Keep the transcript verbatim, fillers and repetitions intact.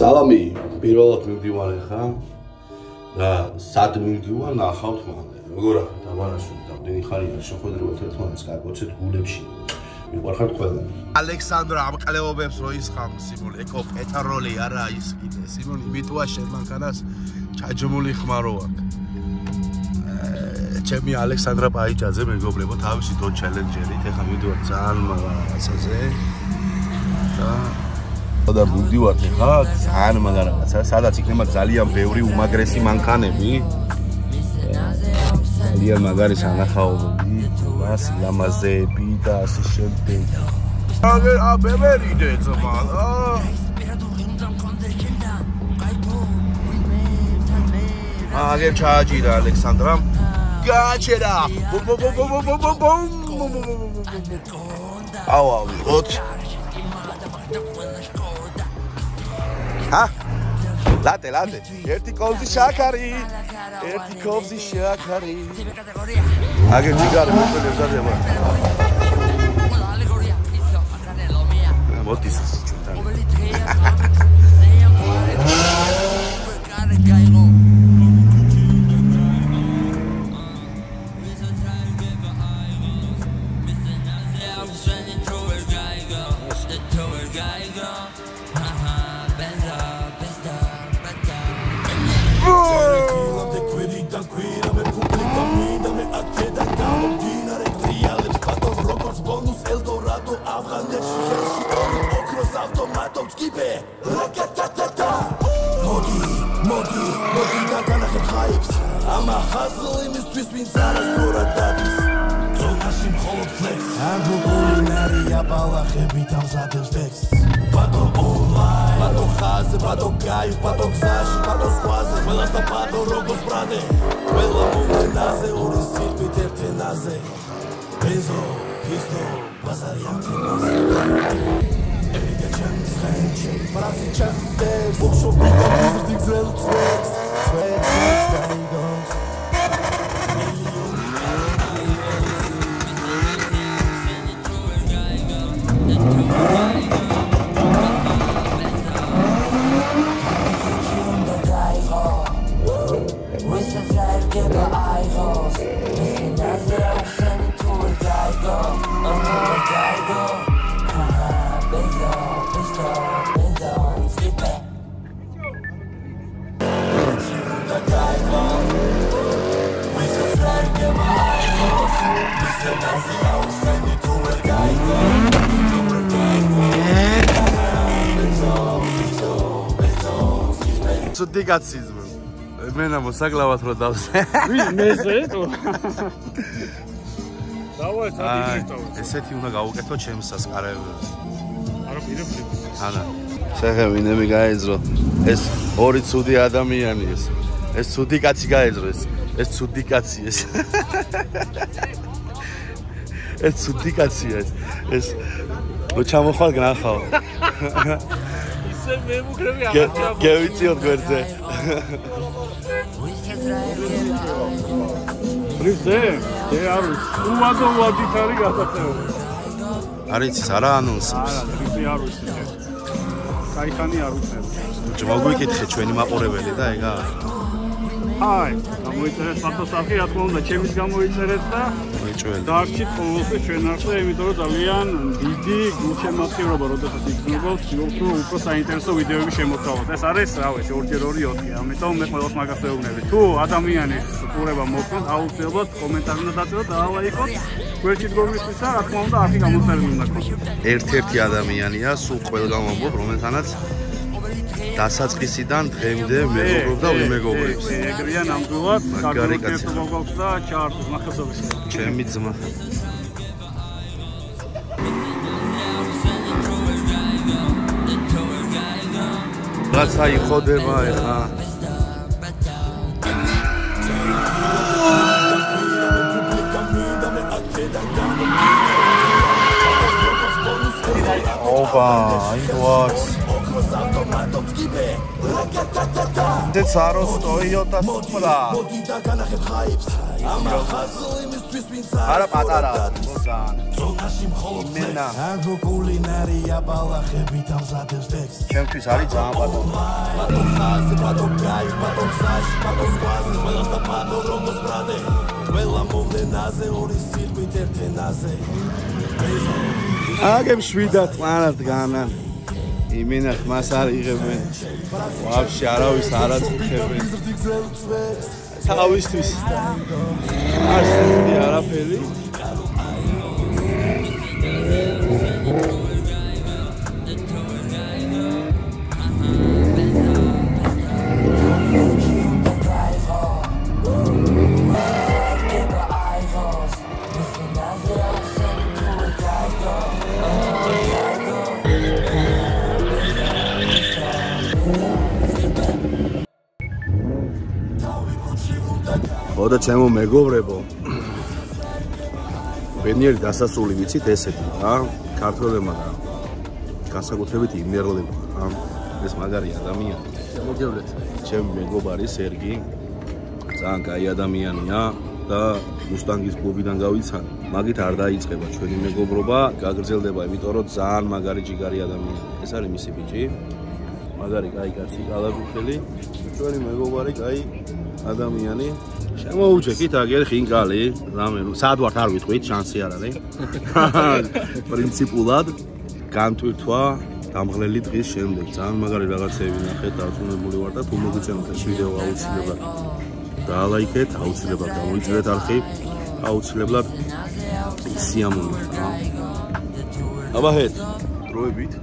სალამი, პირველად მივდივარ ახლა და სად მივდივარ ნახავთ მალე. როგორ ახლა დაბანაშვილი დამდენი ხარია შეხვედრებათ ერთმანეთს გაგვაცეთ გულებში. მიყვარხართ ყველა. ალექსანდრა ამყლებობებს რო ისხამ სიმონ ეკო პეტაროლი არა ის კიდე სიმონ იმიტოა შემანქანას ჩაჯმული ხმარო აქ. ჩემი ალექსანდრა პაიჭაძე მეგობრებო თავისი დო ჩელენჯერით ახლა მივდივარ ძალიან რაღაცაზე და და მივდივარ ახლა ძალიან მაგარაცა სადაც იქნება ძალიან ბევრი უმაგრესი მანქანები ძალიან მაგარი სანახაობები მას ლამაზები და ასე შემდეგ აგერ ა ბებერიდე ძმა აგერ ჩააჭირა ალექსანდრამ გააჩერა აუ აუ ოთ ჰა ლატე ლატე ერთი კოვზი შაქარი ერთი კოვზი შაქარი აგერ ჯიგარი მოკლე ზადება მოდის ჩუნთან Ama hustle imისთვის ვინც არასდროს დადის ზონაში მხოლოდ flex ანგო კულინარია ბალახები დამზადებს ტექსტს ბატო online ბატო ხაზე ბატო გაი ბატო გზაში ბატო სხვაზე ყველას და ბატო როგორც ბრადე ყველა მომენაზე ორი სიტყვით ერთენაზე ბენზო პისტო ბაზარი ამთენაზე ევიდა ჩემს ხენჩი ფრაზი ჩემს ბოშობი და მიზრდი გზელ წვეx წვეx დაიგოს Судикацизм. Мένα მოსაკლავად რო დავზე. მეზე თუ. დავაი სადიდრიტავ. ესეთი უნდა გავუკეთო ჩემს სასკარებს. არა პირებს. ანა. შეხევინები გაეძრო. ეს ორი ცუდი ადამიანი ეს. ეს ცუდი კაცი გაეძრო ეს. ეს ცუდი კაცი ეს. ეს ცუდი კაცია ეს. ეს რო ჩამოხვალ გნახავ. მე მუქრები აღარ გევიწიოთ გვერდზე. ბრიზე, ე არის უვადო ვადით არის გასაწევი. არის ის არა ანონსი. არა, ბრიზე არის ეს. кайხანი არ უწევს. ბიჭო, მოგვიკითხე ჩვენი მაყურებელი და ეგა. აი, გამოიწერეთ ფოტოსახი, რა თქმა უნდა, ჩემის გამოიწერეთ და მოიჭველი. დარჩით ყოველთვის ჩვენ არსზე, იმიტომ რომ ძალიან დიდი გულშემატკივრობა, როდესაც იგრძნობს, რომ უფრო საინტერესო ვიდეოები შემოთავაზოთ. ეს არის, რა ვიცი, ორ ჯერ ორი ოთხი. ამიტომ მე ყველას მაგას ვეუბნები. თუ ადამიანის ყურება მოხდეთ, აუცილებლად კომენტარი უნდა დაწეროთ და ლაიქოთ. გვერდით გომისთვის და რა თქმა უნდა, არხი გამოწერილი უნდა გქონდეს. ერთ-ერთი ადამიანია, სულ ყველგან ვამბობ, რომელთანაც დასაწყისიდან დღემდე მეგობრობ და ვიმეგობრებს. ეგრეა ნამდვილად, მაგარი კაცი. გვაქვს და ჩაართოს ნახასობის. ჩემი ძმა. რაცა იხოდება ეხა. ოპა, აი ვაც. ზე ცარო სტოიოტა სუპრა არა პატარა მოგან იმენა აგრო კულინარია ბალახებით ამზადებს ტექსტს ჩემთვის არის ძალიან პატარა პატო ხაზი პატო კაი პატო ხაზი პატო ზღვაზე ყველას და პატო რომოს ბრადე ყველა მოვლენაზე ორი სიტყვით ერთენაზე აგემ შვიდად ყანად განან იმენა ხმას არ იღებენ ვაფშე არავის არ აწუხებენ თავისთვის არ შედი არაფერი ოდა ჩემო მეგობრებო ბედნიერი დასასრული ვიცით ესეთი რა ქართველებმა და განსაკუთრებით იმერლებმა რა ეს მაგარი ადამიანი მოგევლეთ ჩემი მეგობარი სერგი ძალიან კაი ადამიანია და მუსტანგის კლუბიდან გავიცან მაგით არ დაიწყება ჩვენი მეგობრობა გაგრძელდება იმიტომ რომ ძალიან მაგარი ჯიგარი ადამიანია ეს არის მისი ბიჭი მაგარი კაი კაცი კალაბუხელი ჩვენი მეგობარი კაი ადამიანი შემოუჩეკით აგერ ხინკალი რამე სად ვართ არ ვიტყვით შანსი არ არის პრინციპულად განტვირთვა დამღლელი დღის შემდეგ ძალიან მაგარი რაღაცები ნახეთ დარწმუნებული ვარ და თუ მოგიწევთ ეს ვიდეო აუცილებლად დაალაიქეთ აუცილებლად გამოიწერეთ არხი აუცილებლად სიამოვნებთ რა აბა ჰეთ დროებით